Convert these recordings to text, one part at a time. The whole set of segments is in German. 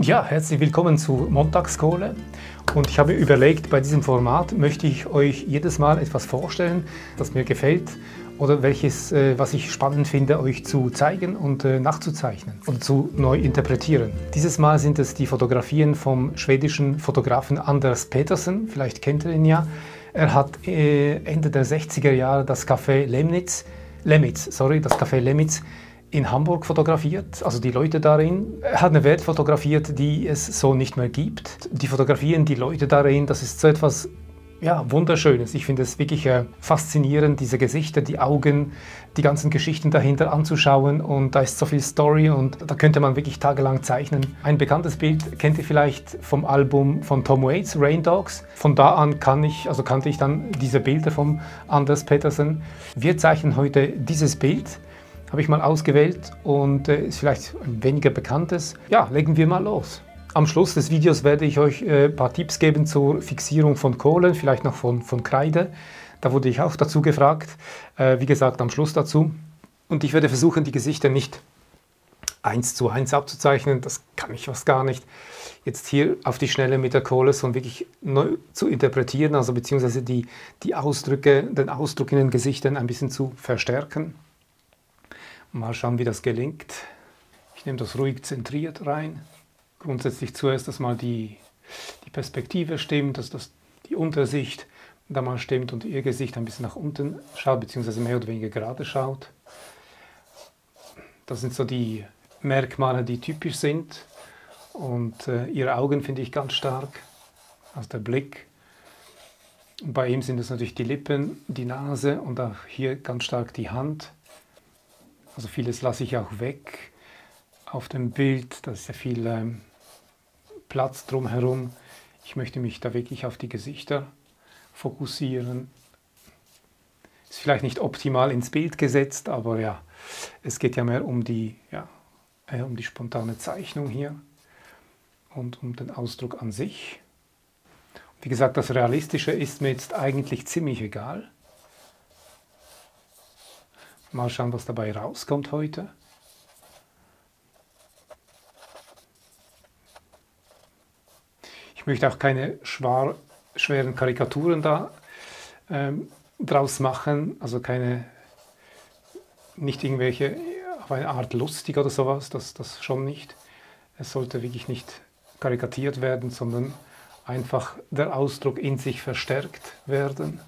Ja, herzlich willkommen zu Montagskohle. Und ich habe mir überlegt, bei diesem Format möchte ich euch jedes Mal etwas vorstellen, das mir gefällt oder was ich spannend finde, euch zu zeigen und nachzuzeichnen und zu neu interpretieren. Dieses Mal sind es die Fotografien vom schwedischen Fotografen Anders Petersen, vielleicht kennt ihr ihn ja. Er hat Ende der 60er Jahre das Café Lemnitz in Hamburg fotografiert, also die Leute darin. Er hat eine Welt fotografiert, die es so nicht mehr gibt. Die Fotografien, die Leute darin, das ist so etwas Wunderschönes. Ich finde es wirklich faszinierend, diese Gesichter, die Augen, die ganzen Geschichten dahinter anzuschauen, und da ist so viel Story und da könnte man wirklich tagelang zeichnen. Ein bekanntes Bild kennt ihr vielleicht vom Album von Tom Waits, Rain Dogs. Von da an kannte ich dann diese Bilder von Anders Petersen. Wir zeichnen heute dieses Bild. Habe ich mal ausgewählt und ist vielleicht ein weniger bekanntes. Ja, legen wir mal los. Am Schluss des Videos werde ich euch ein paar Tipps geben zur Fixierung von Kohlen, vielleicht noch von Kreide. Da wurde ich auch dazu gefragt. Wie gesagt, am Schluss dazu. Und ich werde versuchen, die Gesichter nicht 1:1 abzuzeichnen. Das kann ich fast gar nicht. Jetzt hier auf die Schnelle mit der Kohle, sondern wirklich neu zu interpretieren, also beziehungsweise den Ausdruck in den Gesichtern ein bisschen zu verstärken. Mal schauen, wie das gelingt. Ich nehme das ruhig zentriert rein. Grundsätzlich zuerst, dass mal die Perspektive stimmt, dass die Untersicht da mal stimmt und ihr Gesicht ein bisschen nach unten schaut, beziehungsweise mehr oder weniger gerade schaut. Das sind so die Merkmale, die typisch sind. Und ihre Augen finde ich ganz stark, also der Blick. Und bei ihm sind es natürlich die Lippen, die Nase und auch hier ganz stark die Hand. Also vieles lasse ich auch weg auf dem Bild, da ist ja viel Platz drumherum. Ich möchte mich da wirklich auf die Gesichter fokussieren. Ist vielleicht nicht optimal ins Bild gesetzt, aber ja, es geht ja mehr um die spontane Zeichnung hier und um den Ausdruck an sich. Wie gesagt, das Realistische ist mir jetzt eigentlich ziemlich egal. Mal schauen, was dabei rauskommt heute. Ich möchte auch keine schweren Karikaturen da draus machen, also nicht irgendwelche auf eine Art lustig oder sowas, das schon nicht. Es sollte wirklich nicht karikatiert werden, sondern einfach der Ausdruck in sich verstärkt werden.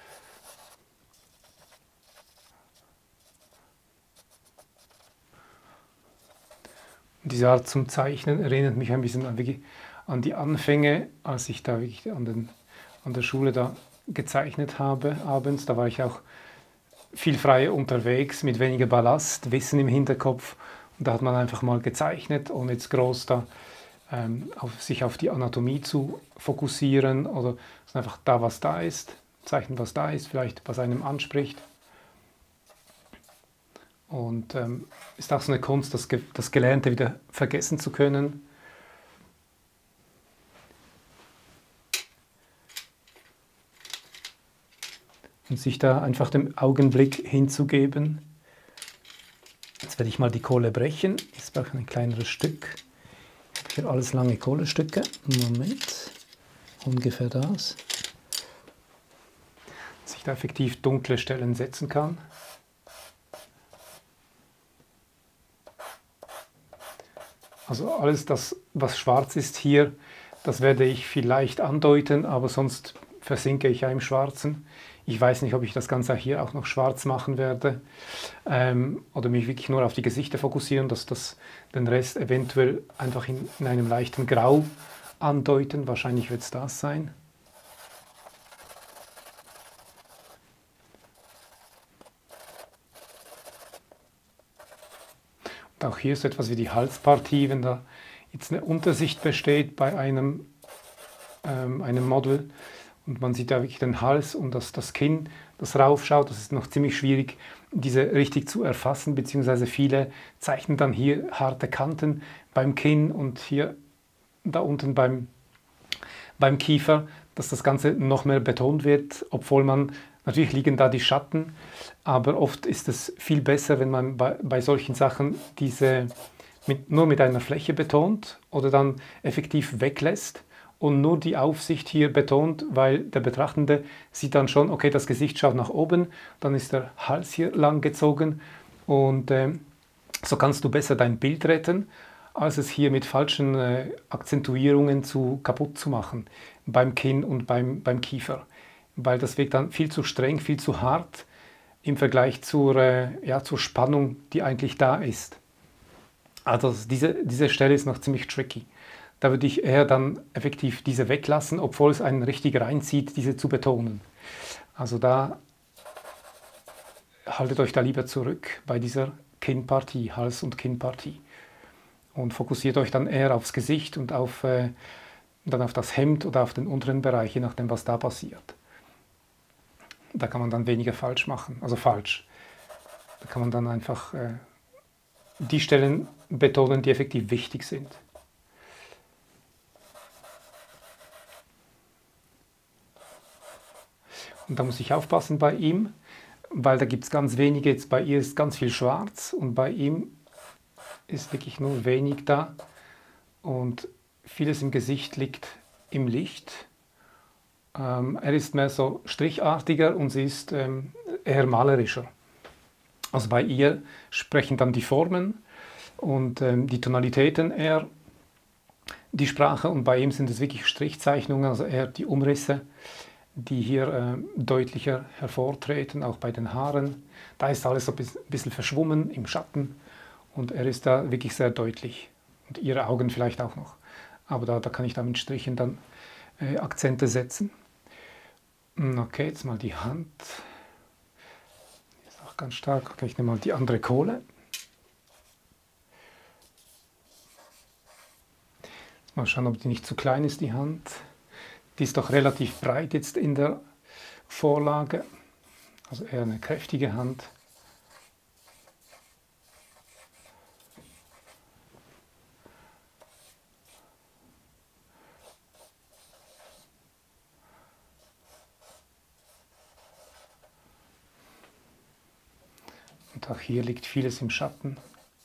Diese Art zum Zeichnen erinnert mich ein bisschen an die Anfänge, als ich da wirklich an der Schule da gezeichnet habe abends. Da war ich auch viel freier unterwegs, mit weniger Ballast, Wissen im Hinterkopf. Und da hat man einfach mal gezeichnet, ohne jetzt groß da sich auf die Anatomie zu fokussieren oder einfach da, was da ist, zeichnen, was da ist, vielleicht was einem anspricht. Und ist auch so eine Kunst, das Gelernte wieder vergessen zu können. Und sich da einfach dem Augenblick hinzugeben. Jetzt werde ich mal die Kohle brechen. Jetzt brauche ich ein kleineres Stück. Ich habe hier alles lange Kohlestücke. Moment. Ungefähr das. Dass ich da effektiv dunkle Stellen setzen kann. Also alles das, was schwarz ist hier, das werde ich vielleicht andeuten, aber sonst versinke ich ja im Schwarzen. Ich weiß nicht, ob ich das Ganze hier auch noch schwarz machen werde oder mich wirklich nur auf die Gesichter fokussieren, dass den Rest eventuell einfach in einem leichten Grau andeuten. Wahrscheinlich wird es das sein. Auch hier ist etwas wie die Halspartie, wenn da jetzt eine Untersicht besteht bei einem Model und man sieht da wirklich den Hals und das Kinn, das raufschaut, das ist noch ziemlich schwierig, diese richtig zu erfassen, beziehungsweise viele zeichnen dann hier harte Kanten beim Kinn und hier da unten beim Kiefer, dass das Ganze noch mehr betont wird, obwohl natürlich liegen da die Schatten, aber oft ist es viel besser, wenn man bei solchen Sachen diese nur mit einer Fläche betont oder dann effektiv weglässt und nur die Aufsicht hier betont, weil der Betrachtende sieht dann schon, okay, das Gesicht schaut nach oben, dann ist der Hals hier lang gezogen und so kannst du besser dein Bild retten, als es hier mit falschen Akzentuierungen kaputt zu machen beim Kinn und beim Kiefer, weil das wirkt dann viel zu streng, viel zu hart im Vergleich zur Spannung, die eigentlich da ist. Also diese Stelle ist noch ziemlich tricky. Da würde ich eher dann effektiv diese weglassen, obwohl es einen richtig reinzieht, diese zu betonen. Also da haltet euch da lieber zurück bei dieser Kinnpartie, Hals- und Kinnpartie. Und fokussiert euch dann eher aufs Gesicht und dann auf das Hemd oder auf den unteren Bereich, je nachdem, was da passiert. Da kann man dann weniger falsch machen, also falsch. Da kann man dann einfach die Stellen betonen, die effektiv wichtig sind. Und da muss ich aufpassen bei ihm, weil da gibt es ganz wenige, jetzt bei ihr ist ganz viel schwarz und bei ihm ist wirklich nur wenig da und vieles im Gesicht liegt im Licht. Er ist mehr so strichartiger und sie ist eher malerischer. Also bei ihr sprechen dann die Formen und die Tonalitäten eher die Sprache und bei ihm sind es wirklich Strichzeichnungen, also eher die Umrisse, die hier deutlicher hervortreten, auch bei den Haaren. Da ist alles so ein bisschen verschwommen im Schatten und er ist da wirklich sehr deutlich. Und ihre Augen vielleicht auch noch. Aber da kann ich da mit Strichen dann Akzente setzen. Okay, jetzt mal die Hand. Ist auch ganz stark. Okay, ich nehme mal die andere Kohle. Jetzt mal schauen, ob die nicht zu klein ist, die Hand. Die ist doch relativ breit jetzt in der Vorlage. Also eher eine kräftige Hand. Und auch hier liegt vieles im Schatten.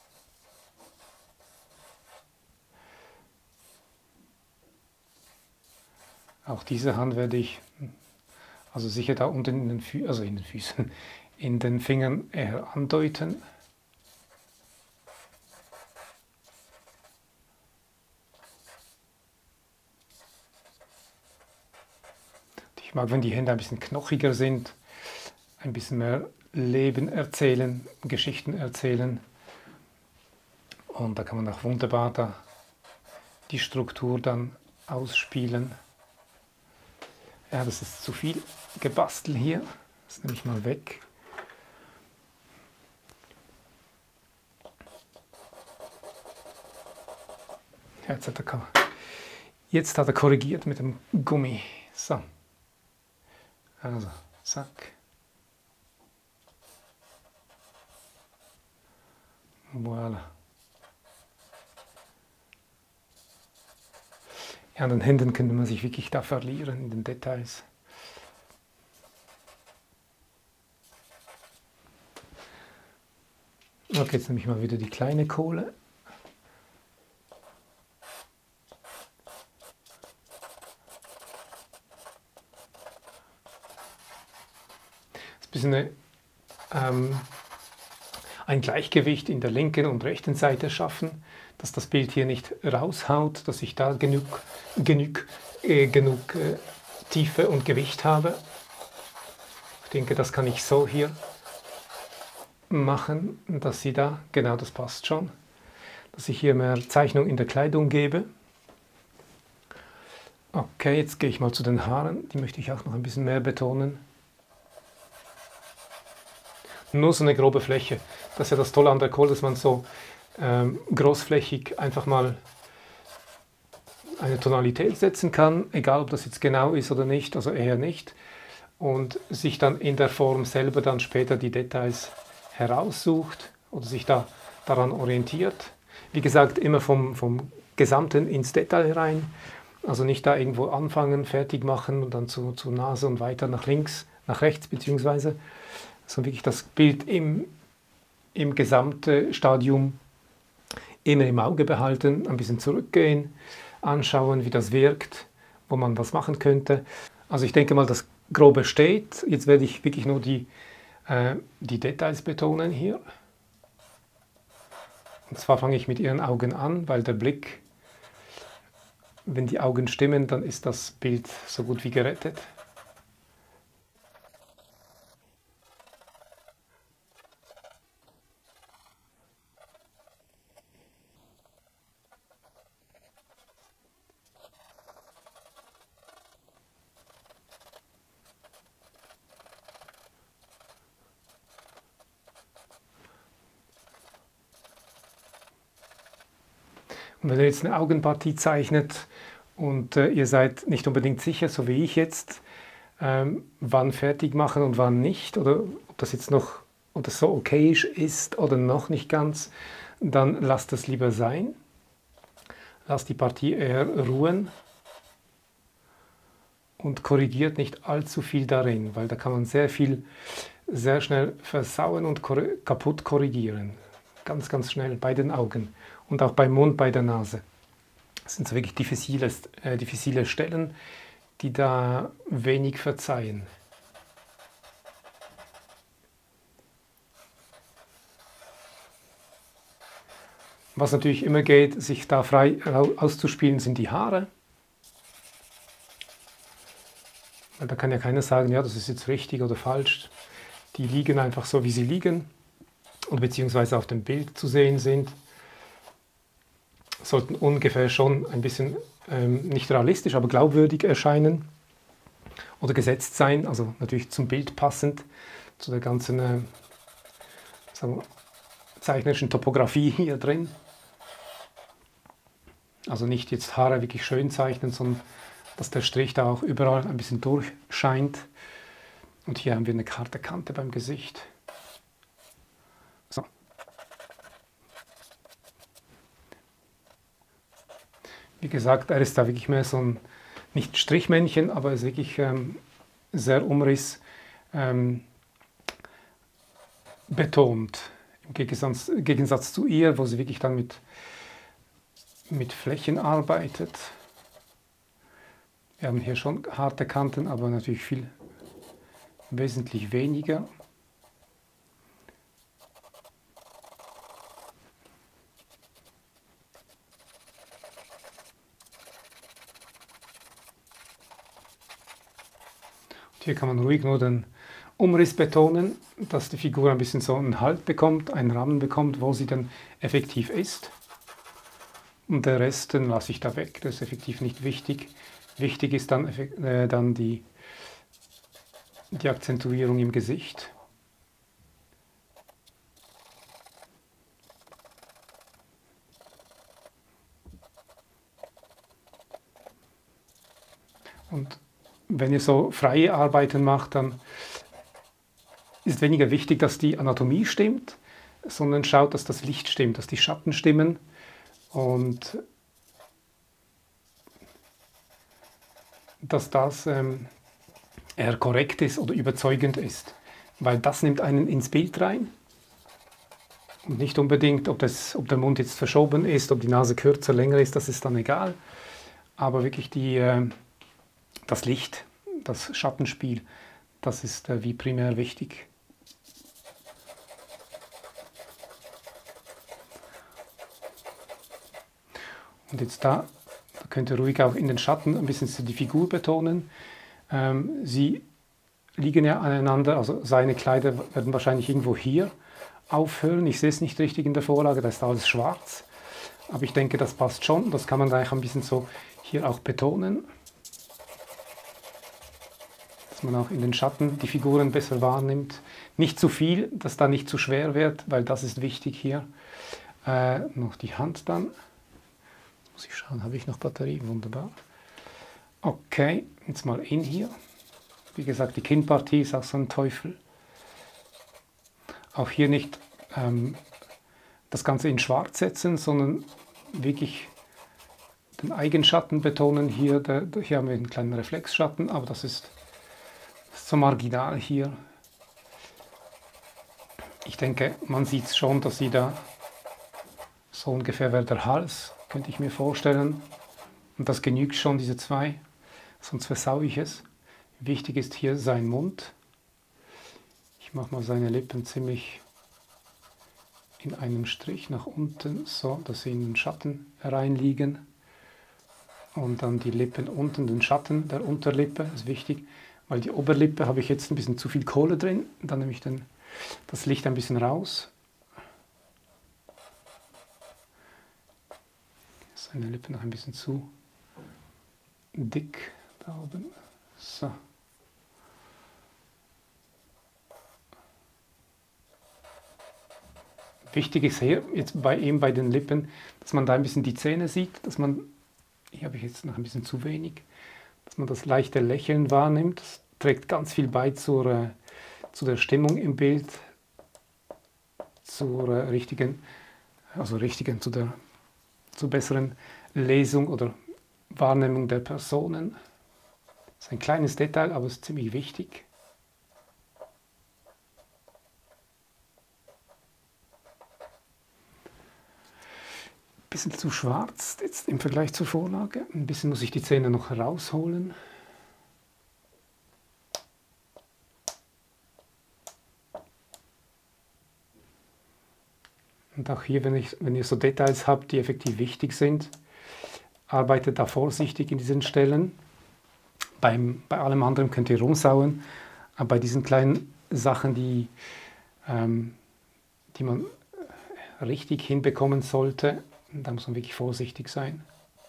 Auch diese Hand werde ich, also sicher da unten in den Füßen, in den Fingern eher andeuten. Ich mag, wenn die Hände ein bisschen knochiger sind, ein bisschen mehr Leben erzählen, Geschichten erzählen. Und da kann man auch wunderbar da die Struktur dann ausspielen. Ja, das ist zu viel Gebastel hier. Das nehme ich mal weg. Ja, jetzt hat er korrigiert mit dem Gummi. So. Also, zack. Voilà. Ja, an den Händen könnte man sich wirklich da verlieren in den Details. Okay, jetzt nehme ich mal wieder die kleine Kohle. Das ist ein bisschen ein Gleichgewicht in der linken und rechten Seite schaffen, dass das Bild hier nicht raushaut, dass ich da genug Tiefe und Gewicht habe. Ich denke, das kann ich so hier machen, dass sie da, genau, das passt schon, dass ich hier mehr Zeichnung in der Kleidung gebe. Okay, jetzt gehe ich mal zu den Haaren, die möchte ich auch noch ein bisschen mehr betonen. Nur so eine grobe Fläche. Das ist ja das Tolle an der Kohle, dass man so großflächig einfach mal eine Tonalität setzen kann, egal ob das jetzt genau ist oder nicht, also eher nicht. Und sich dann in der Form selber dann später die Details heraussucht oder sich da daran orientiert. Wie gesagt, immer vom Gesamten ins Detail rein. Also nicht da irgendwo anfangen, fertig machen und dann zur Nase und weiter nach links, nach rechts beziehungsweise. Sondern wirklich das Bild im Gesamtstadium immer im Auge behalten, ein bisschen zurückgehen, anschauen, wie das wirkt, wo man was machen könnte. Also ich denke mal, das Grobe steht. Jetzt werde ich wirklich nur die Details betonen hier. Und zwar fange ich mit ihren Augen an, weil der Blick, wenn die Augen stimmen, dann ist das Bild so gut wie gerettet. Und wenn ihr jetzt eine Augenpartie zeichnet und ihr seid nicht unbedingt sicher, so wie ich jetzt, wann fertig machen und wann nicht, oder ob das jetzt noch oder so okay ist oder noch nicht ganz, dann lasst es lieber sein. Lasst die Partie eher ruhen und korrigiert nicht allzu viel darin, weil da kann man sehr viel, sehr schnell versauen und kaputt korrigieren. Ganz, ganz schnell bei den Augen und auch beim Mund, bei der Nase. Das sind so wirklich diffizile Stellen, die da wenig verzeihen. Was natürlich immer geht, sich da frei auszuspielen, sind die Haare. Weil da kann ja keiner sagen, ja, das ist jetzt richtig oder falsch. Die liegen einfach so, wie sie liegen und beziehungsweise auf dem Bild zu sehen sind. Sollten ungefähr schon ein bisschen nicht realistisch, aber glaubwürdig erscheinen oder gesetzt sein, also natürlich zum Bild passend, zu der ganzen sagen wir, zeichnerischen Topographie hier drin. Also nicht jetzt Haare wirklich schön zeichnen, sondern dass der Strich da auch überall ein bisschen durchscheint. Und hier haben wir eine harte Kante beim Gesicht. So. Wie gesagt, er ist da wirklich mehr so ein, nicht Strichmännchen, aber er ist wirklich sehr Umriss betont. Im Gegensatz zu ihr, wo sie wirklich dann mit Flächen arbeitet. Wir haben hier schon harte Kanten, aber natürlich wesentlich weniger. Und hier kann man ruhig nur den Umriss betonen, dass die Figur ein bisschen so einen Halt bekommt, einen Rahmen bekommt, wo sie dann effektiv ist. Und den Rest den lasse ich da weg, das ist effektiv nicht wichtig. Wichtig ist dann die Akzentuierung im Gesicht. Und wenn ihr so freie Arbeiten macht, dann ist weniger wichtig, dass die Anatomie stimmt, sondern schaut, dass das Licht stimmt, dass die Schatten stimmen und dass das eher korrekt ist oder überzeugend ist. Weil das nimmt einen ins Bild rein und nicht unbedingt, ob der Mund jetzt verschoben ist, ob die Nase kürzer, länger ist, das ist dann egal. Aber wirklich das Licht, das Schattenspiel, das ist wie primär wichtig. Und jetzt da könnt ihr ruhig auch in den Schatten ein bisschen die Figur betonen. Sie liegen ja aneinander, also seine Kleider werden wahrscheinlich irgendwo hier aufhören. Ich sehe es nicht richtig in der Vorlage, da ist alles schwarz. Aber ich denke, das passt schon. Das kann man gleich ein bisschen so hier auch betonen. Dass man auch in den Schatten die Figuren besser wahrnimmt. Nicht zu viel, dass da nicht zu schwer wird, weil das ist wichtig hier. Noch die Hand dann. Muss ich schauen, habe ich noch Batterie? Wunderbar. Okay, jetzt mal in hier. Wie gesagt, die Kinnpartie ist auch so ein Teufel. Auch hier nicht das Ganze in schwarz setzen, sondern wirklich den Eigenschatten betonen. Hier haben wir einen kleinen Reflexschatten, aber das ist so marginal hier. Ich denke, man sieht es schon, dass sie da So ungefähr wäre der Hals, könnte ich mir vorstellen. Und das genügt schon, diese zwei, sonst versaue ich es. Wichtig ist hier sein Mund. Ich mache mal seine Lippen ziemlich in einem Strich nach unten, so, dass sie in den Schatten reinliegen. Und dann die Lippen unten, den Schatten der Unterlippe, das ist wichtig, weil die Oberlippe habe ich jetzt ein bisschen zu viel Kohle drin. Dann nehme ich das Licht ein bisschen raus. Seine Lippe noch ein bisschen zu dick da oben. So. Wichtig ist hier jetzt bei ihm bei den Lippen, dass man da ein bisschen die Zähne sieht, dass man, hier habe ich jetzt noch ein bisschen zu wenig, dass man das leichte Lächeln wahrnimmt. Das trägt ganz viel bei zu der Stimmung im Bild, zur besseren Lesung oder Wahrnehmung der Personen. Das ist ein kleines Detail, aber es ist ziemlich wichtig. Ein bisschen zu schwarz jetzt im Vergleich zur Vorlage. Ein bisschen muss ich die Zähne noch rausholen. Und auch hier, wenn ihr so Details habt, die effektiv wichtig sind, arbeitet da vorsichtig in diesen Stellen. Bei allem anderen könnt ihr rumsauen, aber bei diesen kleinen Sachen, die man richtig hinbekommen sollte, da muss man wirklich vorsichtig sein.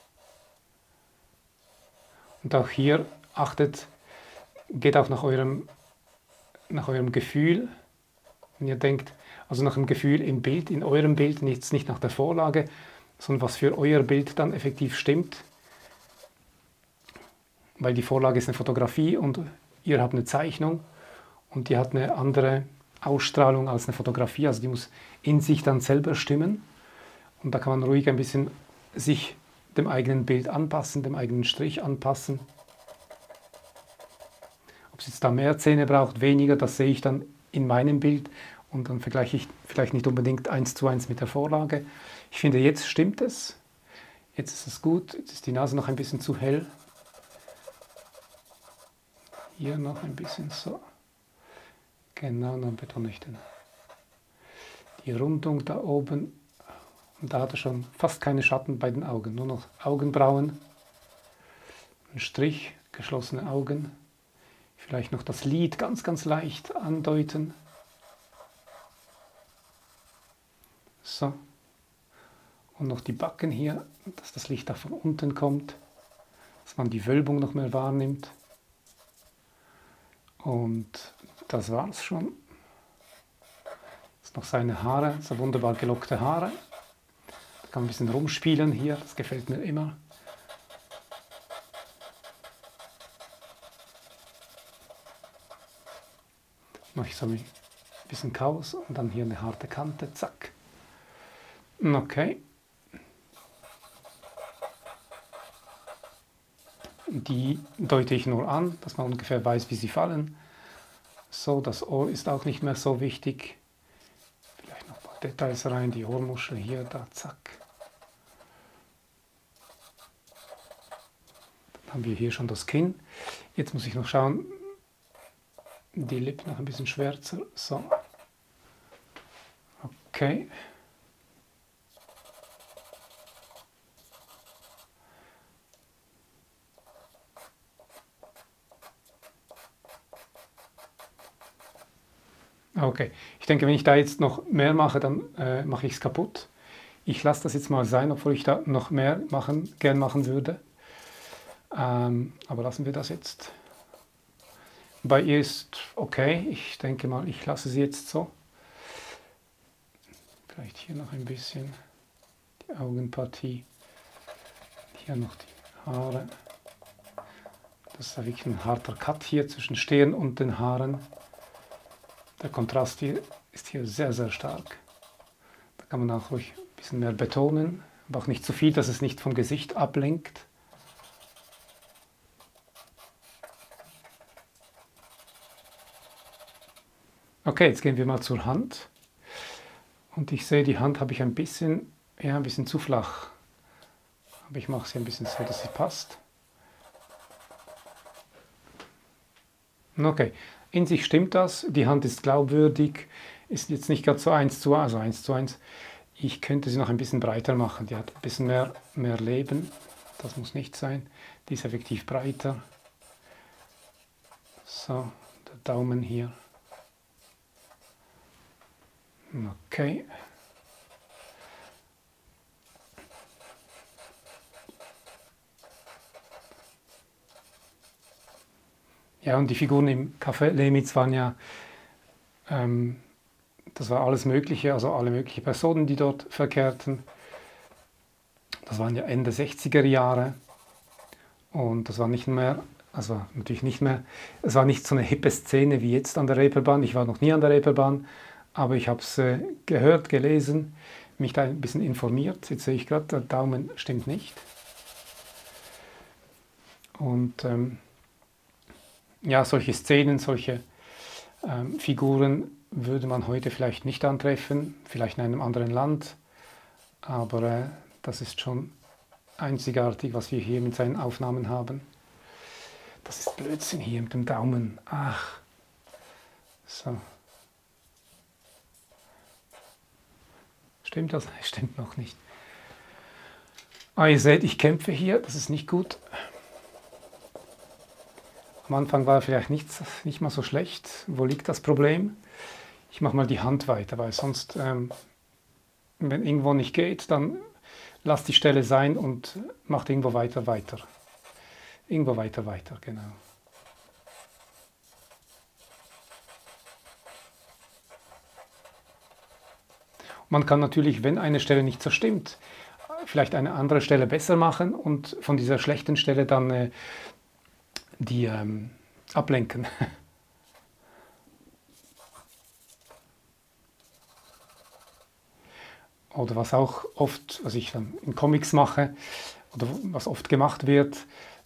Und auch hier geht auch nach eurem Gefühl. Wenn ihr denkt, also nach dem Gefühl im Bild, in eurem Bild, nicht nach der Vorlage, sondern was für euer Bild dann effektiv stimmt. Weil die Vorlage ist eine Fotografie und ihr habt eine Zeichnung und die hat eine andere Ausstrahlung als eine Fotografie, also die muss in sich dann selber stimmen. Und da kann man ruhig ein bisschen sich dem eigenen Bild anpassen, dem eigenen Strich anpassen. Ob es jetzt da mehr Zähne braucht, weniger, das sehe ich dann in meinem Bild und dann vergleiche ich vielleicht nicht unbedingt 1:1 mit der Vorlage. Ich finde, jetzt stimmt es. Jetzt ist es gut. Jetzt ist die Nase noch ein bisschen zu hell. Hier noch ein bisschen so. Genau, dann betone ich die Rundung da oben. Und da hat er schon fast keine Schatten bei den Augen, nur noch Augenbrauen, ein Strich, geschlossene Augen. Vielleicht noch das Lid ganz, ganz leicht andeuten. So. Und noch die Backen hier, dass das Licht auch von unten kommt, dass man die Wölbung noch mehr wahrnimmt. Und das war's schon. Jetzt noch seine Haare, so wunderbar gelockte Haare. Da kann man ein bisschen rumspielen hier, das gefällt mir immer. Mache ich so ein bisschen Chaos und dann hier eine harte Kante, zack. Okay. Die deute ich nur an, dass man ungefähr weiß, wie sie fallen. So, das Ohr ist auch nicht mehr so wichtig. Vielleicht noch ein paar Details rein, die Ohrmuschel hier, da, zack. Dann haben wir hier schon das Kinn. Jetzt muss ich noch schauen, die Lippen noch ein bisschen schwärzer. So. Okay. Okay, ich denke, wenn ich da jetzt noch mehr mache, dann mache ich es kaputt. Ich lasse das jetzt mal sein, obwohl ich da noch mehr gern machen würde. Aber lassen wir das jetzt. Bei ihr ist okay, ich denke mal, ich lasse sie jetzt so. Vielleicht hier noch ein bisschen die Augenpartie. Hier noch die Haare. Das ist wirklich ein harter Cut hier zwischen Stirn und den Haaren. Der Kontrast hier ist hier sehr, sehr stark. Da kann man auch ruhig ein bisschen mehr betonen, aber auch nicht zu viel, dass es nicht vom Gesicht ablenkt. Okay, jetzt gehen wir mal zur Hand. Und ich sehe, die Hand habe ich ein bisschen ja, ein bisschen zu flach. Aber ich mache sie ein bisschen so, dass sie passt. Okay, in sich stimmt das. Die Hand ist glaubwürdig. Ist jetzt nicht gerade so 1:1, also 1:1. Ich könnte sie noch ein bisschen breiter machen. Die hat ein bisschen mehr Leben. Das muss nicht sein. Die ist effektiv breiter. So, der Daumen hier. Okay. Ja, und die Figuren im Café Lemitz waren ja, das war alles Mögliche, also alle möglichen Personen, die dort verkehrten. Das waren ja Ende 60er Jahre und das war nicht mehr, also natürlich nicht mehr, es war nicht so eine hippe Szene wie jetzt an der Reeperbahn. Ich war noch nie an der Reeperbahn, aber ich habe es gehört, gelesen, mich da ein bisschen informiert. Jetzt sehe ich gerade, der Daumen stimmt nicht. Und ja, solche Szenen, solche Figuren würde man heute vielleicht nicht antreffen, vielleicht in einem anderen Land, aber das ist schon einzigartig, was wir hier mit seinen Aufnahmen haben. Das ist Blödsinn hier mit dem Daumen. Ach, so. Stimmt das? Stimmt noch nicht. Ah, ihr seht, ich kämpfe hier, das ist nicht gut. Am Anfang war er vielleicht nicht mal so schlecht. Wo liegt das Problem? Ich mache mal die Hand weiter, weil sonst, wenn irgendwo nicht geht, dann lasst die Stelle sein und macht irgendwo weiter. Irgendwo weiter, genau. Man kann natürlich, wenn eine Stelle nicht so stimmt, vielleicht eine andere Stelle besser machen und von dieser schlechten Stelle dann die ablenken. Oder was auch oft, was ich dann in Comics mache, oder was oft gemacht wird,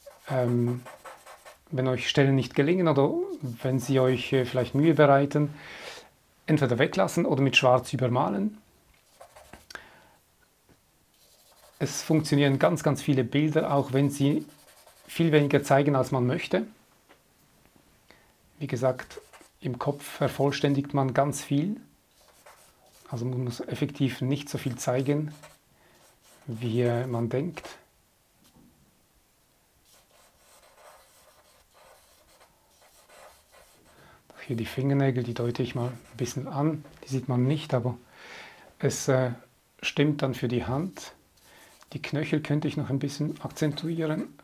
wenn euch Stellen nicht gelingen oder wenn sie euch vielleicht Mühe bereiten, entweder weglassen oder mit Schwarz übermalen. Es funktionieren ganz, ganz viele Bilder, auch wenn sie viel weniger zeigen, als man möchte. Wie gesagt, im Kopf vervollständigt man ganz viel. Also man muss effektiv nicht so viel zeigen, wie man denkt. Hier die Fingernägel, die deute ich mal ein bisschen an. Die sieht man nicht, aber es stimmt dann für die Hand. Die Knöchel könnte ich noch ein bisschen akzentuieren.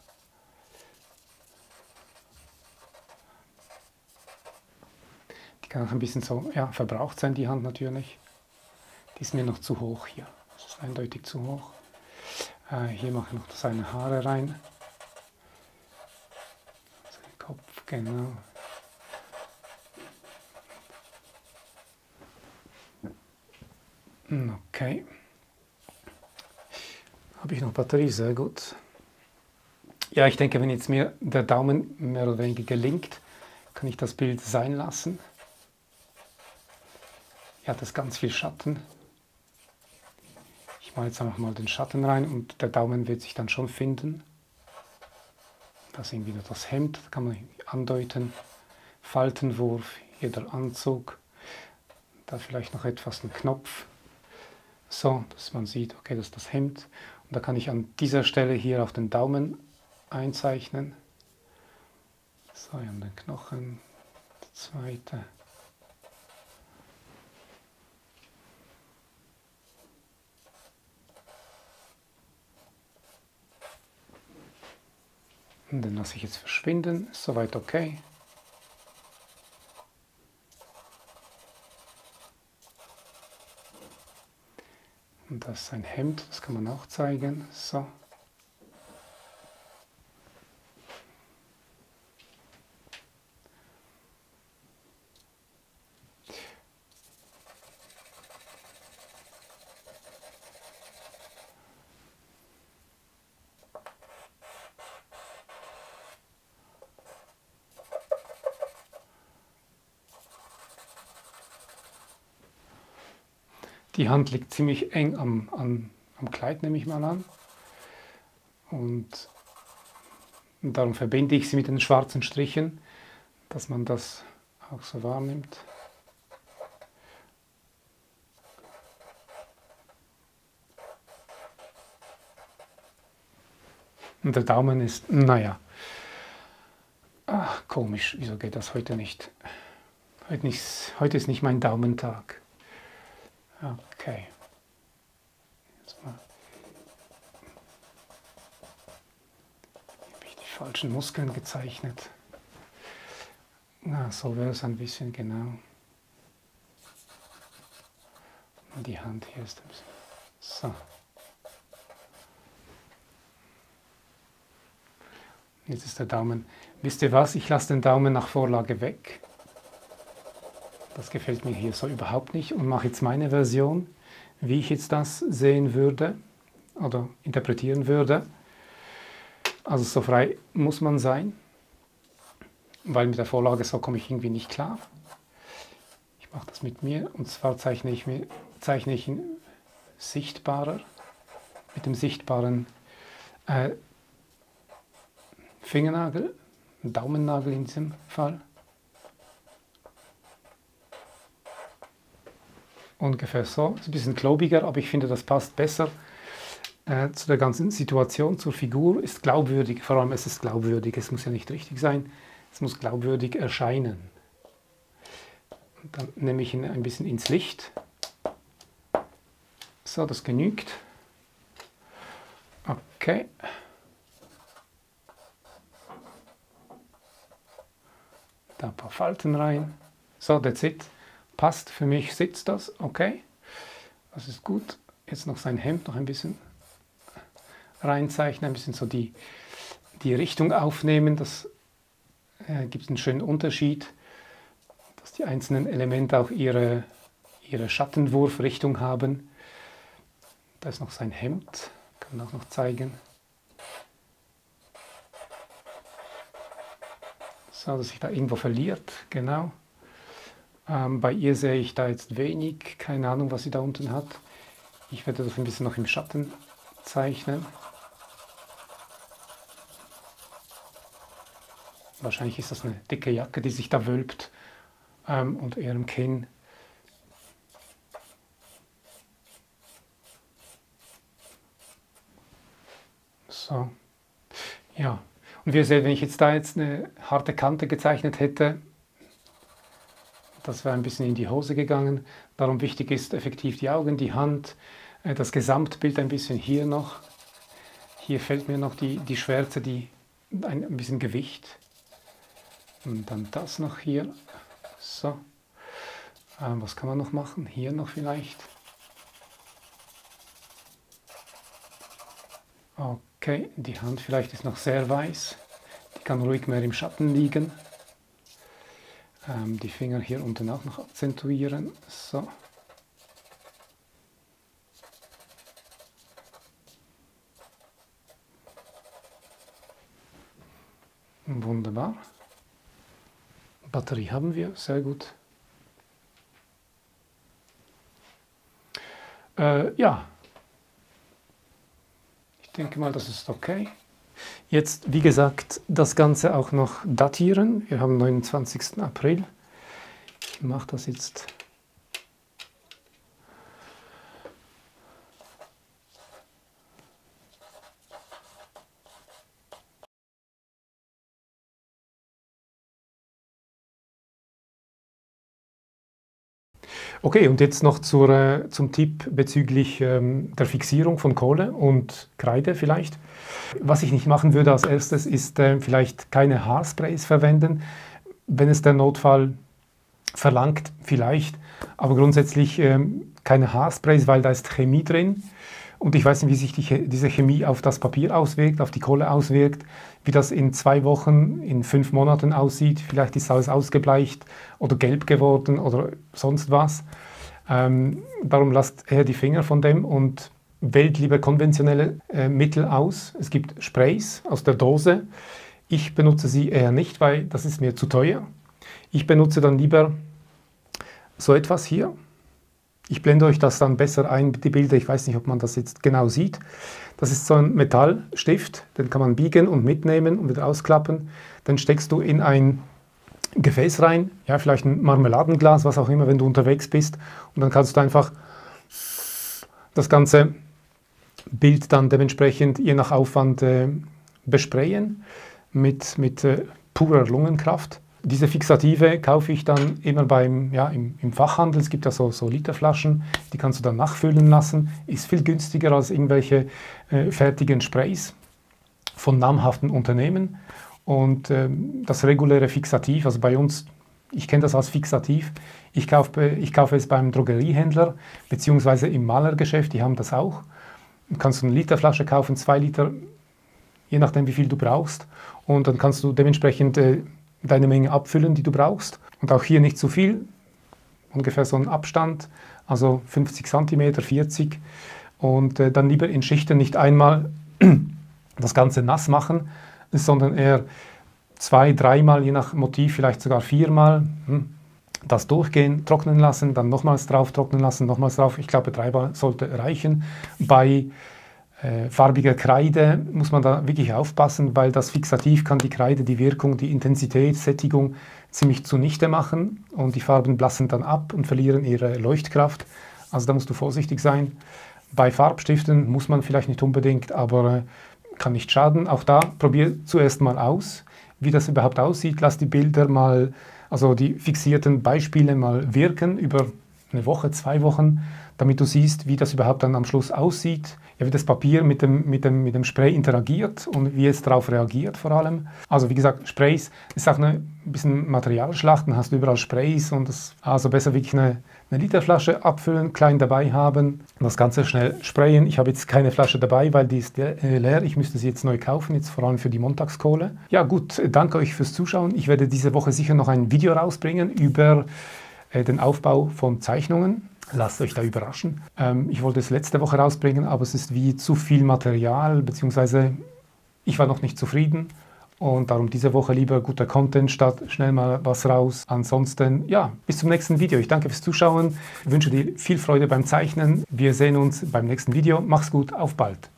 Die kann auch ein bisschen so, ja, verbraucht sein, die Hand natürlich. Die ist mir noch zu hoch hier. Das ist eindeutig zu hoch. Hier mache ich noch seine Haare rein. Sein Kopf, genau. Okay. Habe ich noch Batterie? Sehr gut. Ja, ich denke, wenn jetzt mir der Daumen mehr oder weniger gelingt, kann ich das Bild sein lassen. Hier hat es ganz viel Schatten. Ich mache jetzt einfach mal den Schatten rein und der Daumen wird sich dann schon finden. Das ist irgendwie das Hemd, das kann man andeuten. Faltenwurf, hier der Anzug. Da vielleicht noch etwas ein Knopf. So, dass man sieht, okay, das ist das Hemd. Und da kann ich an dieser Stelle hier auf den Daumen einzeichnen. So, an den Knochen, der zweite. Und den lasse ich jetzt verschwinden, ist soweit okay. Und das ist ein Hemd, das kann man auch zeigen. So. Die Hand liegt ziemlich eng am Kleid, nehme ich mal an. Und darum verbinde ich sie mit den schwarzen Strichen, dass man das auch so wahrnimmt. Und der Daumen ist, naja, ach, komisch, wieso geht das heute nicht? Heute ist nicht mein Daumentag. Okay. Jetzt mal. Hier habe ich die falschen Muskeln gezeichnet. Na, so wäre es ein bisschen genau. Und die Hand hier ist ein bisschen. So. Jetzt ist der Daumen. Wisst ihr was? Ich lasse den Daumen nach Vorlage weg. Das gefällt mir hier so überhaupt nicht und mache jetzt meine Version, wie ich jetzt das sehen würde oder interpretieren würde. Also so frei muss man sein, weil mit der Vorlage so komme ich irgendwie nicht klar. Ich mache das mit mir und zwar zeichne ich ihn sichtbarer, mit dem sichtbaren Fingernagel, Daumennagel in diesem Fall. Ungefähr so, ist ein bisschen klobiger, aber ich finde, das passt besser zu der ganzen Situation, zur Figur, ist glaubwürdig, vor allem es ist glaubwürdig, es muss ja nicht richtig sein, es muss glaubwürdig erscheinen. Und dann nehme ich ihn ein bisschen ins Licht. So, das genügt. Okay. Da ein paar Falten rein. So, that's it. Passt, für mich sitzt das, okay. Das ist gut. Jetzt noch sein Hemd noch ein bisschen reinzeichnen, ein bisschen so die Richtung aufnehmen. Das gibt einen schönen Unterschied, dass die einzelnen Elemente auch ihre Schattenwurfrichtung haben. Da ist noch sein Hemd, kann man auch noch zeigen. So, dass sich da irgendwo verliert, genau. Bei ihr sehe ich da jetzt wenig, keine Ahnung, was sie da unten hat. Ich werde das ein bisschen noch im Schatten zeichnen. Wahrscheinlich ist das eine dicke Jacke, die sich da wölbt unter ihrem Kinn. So, ja. Und wir sehen, wenn ich jetzt da eine harte Kante gezeichnet hätte, das wäre ein bisschen in die Hose gegangen. Darum wichtig ist effektiv die Augen, die Hand, das Gesamtbild ein bisschen hier noch. Hier fällt mir noch die Schwärze, ein bisschen Gewicht. Und dann das noch hier. So. Was kann man noch machen? Hier noch vielleicht. Okay, die Hand vielleicht ist noch sehr weiß. Die kann ruhig mehr im Schatten liegen. Die Finger hier unten auch noch akzentuieren. So. Wunderbar. Batterie haben wir, sehr gut. Ja, ich denke mal, das ist okay. Jetzt, wie gesagt, das Ganze auch noch datieren. Wir haben 29. April. Ich mache das jetzt. Okay, und jetzt noch zum Tipp bezüglich der Fixierung von Kohle und Kreide vielleicht. Was ich nicht machen würde als erstes, ist vielleicht keine Haarsprays verwenden, wenn es der Notfall verlangt, vielleicht. Aber grundsätzlich keine Haarsprays, weil da ist Chemie drin. Und ich weiß nicht, wie sich diese Chemie auf das Papier auswirkt, auf die Kohle auswirkt, wie das in 2 Wochen, in 5 Monaten aussieht. Vielleicht ist alles ausgebleicht oder gelb geworden oder sonst was. Darum lasst eher die Finger von dem und wählt lieber konventionelle Mittel aus. Es gibt Sprays aus der Dose. Ich benutze sie eher nicht, weil das ist mir zu teuer. Ich benutze dann lieber so etwas hier. Ich blende euch das dann besser ein, die Bilder. Ich weiß nicht, ob man das jetzt genau sieht. Das ist so ein Metallstift, den kann man biegen und mitnehmen und wieder ausklappen. Den steckst du in ein Gefäß rein, ja, vielleicht ein Marmeladenglas, was auch immer, wenn du unterwegs bist. Und dann kannst du einfach das ganze Bild dann dementsprechend je nach Aufwand besprayen mit purer Lungenkraft. Diese Fixative kaufe ich dann immer im Fachhandel. Es gibt ja so Literflaschen, die kannst du dann nachfüllen lassen. Ist viel günstiger als irgendwelche fertigen Sprays von namhaften Unternehmen. Und das reguläre Fixativ, also bei uns, ich kenne das als Fixativ, ich kaufe es beim Drogeriehändler bzw. im Malergeschäft, die haben das auch. Du kannst eine Literflasche kaufen, 2 Liter, je nachdem wie viel du brauchst. Und dann kannst du dementsprechend deine Menge abfüllen, die du brauchst. Und auch hier nicht zu viel, ungefähr so ein Abstand, also 50 cm, 40. Und dann lieber in Schichten nicht einmal das Ganze nass machen, sondern eher 2-, 3-mal, je nach Motiv, vielleicht sogar 4-mal das durchgehen, trocknen lassen, dann nochmals drauf trocknen lassen, nochmals drauf. Ich glaube, 3-mal sollte reichen. Bei farbiger Kreide muss man da wirklich aufpassen, weil das Fixativ kann die Kreide, die Wirkung, die Intensität, Sättigung ziemlich zunichte machen und die Farben blassen dann ab und verlieren ihre Leuchtkraft. Also da musst du vorsichtig sein. Bei Farbstiften muss man vielleicht nicht unbedingt, aber kann nicht schaden. Auch da probier zuerst mal aus, wie das überhaupt aussieht. Lass die Bilder mal, also die fixierten Beispiele mal wirken über eine Woche, 2 Wochen, damit du siehst, wie das überhaupt dann am Schluss aussieht, ja, wie das Papier mit dem Spray interagiert und wie es darauf reagiert vor allem. Also wie gesagt, Sprays ist auch ein bisschen Materialschlacht, dann hast du überall Sprays und also besser wirklich eine Literflasche abfüllen, klein dabei haben und das Ganze schnell sprayen. Ich habe jetzt keine Flasche dabei, weil die ist leer. Ich müsste sie jetzt neu kaufen, jetzt vor allem für die Montagskohle. Ja gut, danke euch fürs Zuschauen. Ich werde diese Woche sicher noch ein Video rausbringen über den Aufbau von Zeichnungen. Lasst euch da überraschen. Ich wollte es letzte Woche rausbringen, aber es ist wie zu viel Material, beziehungsweise ich war noch nicht zufrieden. Und darum diese Woche lieber guter Content statt schnell mal was raus. Ansonsten, ja, bis zum nächsten Video. Ich danke fürs Zuschauen, wünsche dir viel Freude beim Zeichnen. Wir sehen uns beim nächsten Video. Mach's gut, auf bald.